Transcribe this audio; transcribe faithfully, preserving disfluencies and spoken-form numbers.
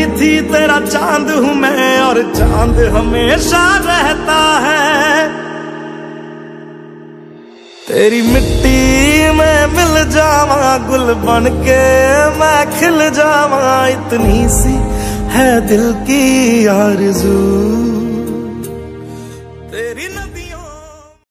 नहीं थी तेरा चांद हूँ मैं, और चांद हमेशा रहता है। तेरी मिट्टी में मिल जावा, गुल बन के मैं खिल जावा, इतनी सी है दिल की आरज़ू।